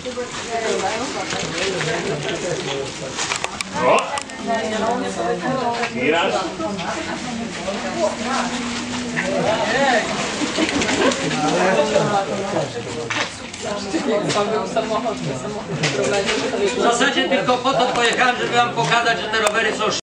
O! I raz. W zasadzie tylko po to pojechałem, żeby wam pokazać, że te rowery są